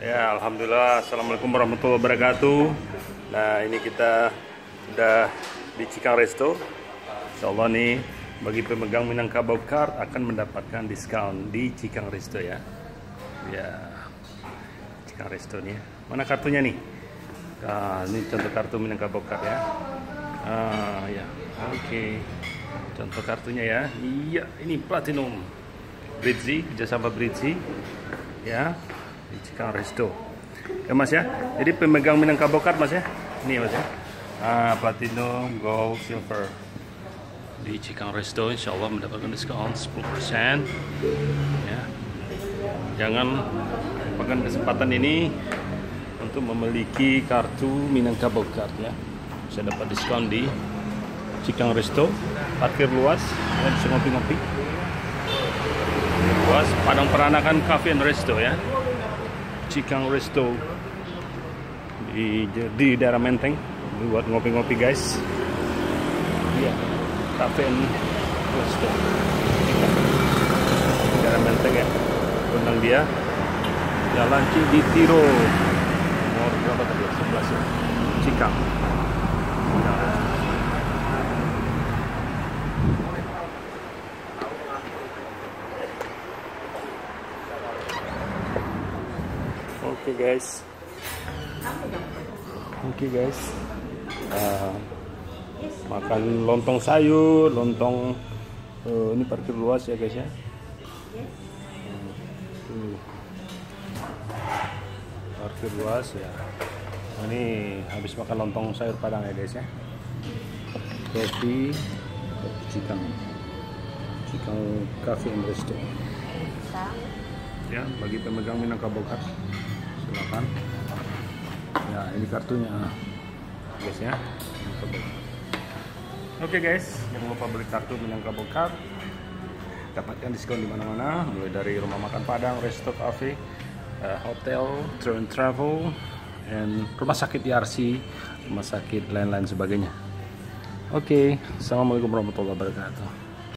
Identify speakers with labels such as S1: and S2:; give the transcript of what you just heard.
S1: Ya, alhamdulillah. Assalamualaikum warahmatullahi wabarakatuh. Nah, ini kita udah di Cikang Resto. Insyaallah nih bagi pemegang Minangkabau Card akan mendapatkan diskon di Cikang Resto ya. Ya, Cikang Resto nih. Mana kartunya nih? Nah, ini contoh kartu Minangkabau Card ya. Ya, oke. Contoh kartunya ya. Iya, ini Platinum Bridzi, kerjasama Bridzi ya. Di Cikang Resto ya Mas ya. Jadi pemegang Minangkabau Card Mas ya. Ini Mas ya. Platinum, Gold, Silver di Cikang Resto insyaallah mendapatkan diskon 10% ya. Jangan lupakan kesempatan ini untuk memiliki kartu Minangkabau Card ya. Bisa dapat diskon di Cikang Resto, parkir luas dan bisa ngopi-ngopi. Luas, Padang Peranakan Cafe and Resto ya. Cikang Resto di daerah Menteng buat ngopi-ngopi guys. Iya, Cafe and Resto di daerah Menteng ya. Undang dia Jalan Ciditiro nomor berapa tadi? 11 ya. Cikang. Oke guys, makan lontong sayur, lontong ini parkir luas ya guys ya. Parkir luas ya. Ini habis makan lontong sayur Padang ya guys ya. Kopi Cikang Cafe and Resto. Ya, bagi pemegang Minangkabau Card silakan. Ya, ini kartunya guys ya. Oke guys, jangan lupa beli kartu Minangkabau Card. Dapatkan diskon di mana-mana, mulai dari rumah makan Padang, resto, cafe, hotel, tour and travel, and rumah sakit IRC, rumah sakit lain-lain sebagainya. Oke, assalamualaikum warahmatullahi wabarakatuh.